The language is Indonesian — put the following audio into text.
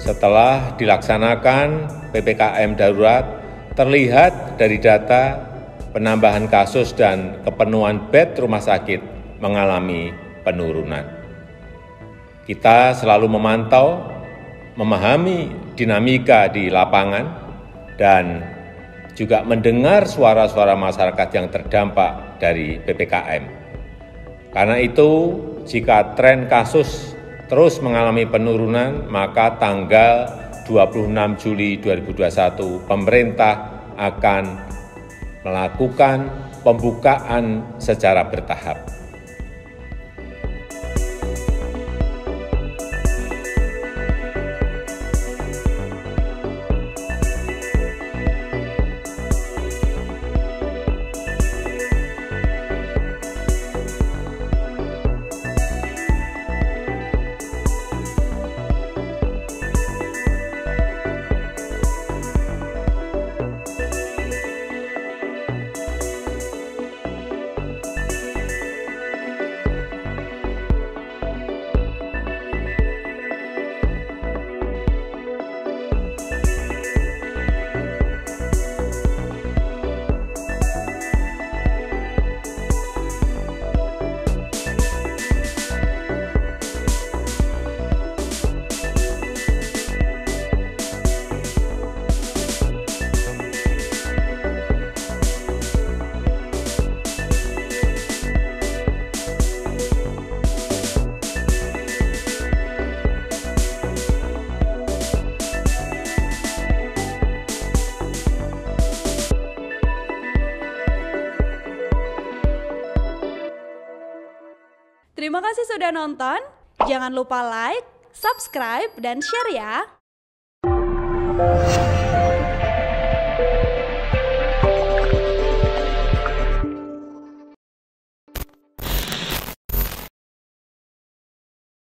Setelah dilaksanakan PPKM darurat, terlihat dari data penambahan kasus dan kepenuhan bed rumah sakit mengalami penurunan. Kita selalu memantau, memahami dinamika di lapangan, dan juga mendengar suara-suara masyarakat yang terdampak dari PPKM. Karena itu, jika tren kasus terus mengalami penurunan, maka tanggal 26 Juli 2021 pemerintah akan melakukan pembukaan secara bertahap. Terima kasih sudah nonton. Jangan lupa like, subscribe, dan share ya.